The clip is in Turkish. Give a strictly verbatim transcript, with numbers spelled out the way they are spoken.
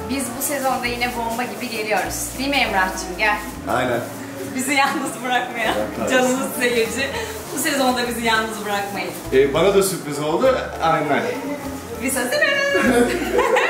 Biz bu sezonda yine bomba gibi geliyoruz. Değil mi Emrah'cığım? Gel. Aynen. Bizi yalnız bırakmayan canımız seyirci. Bu sezonda bizi yalnız bırakmayın. Ee, bana da sürpriz oldu. Aynen. Biz hazırız.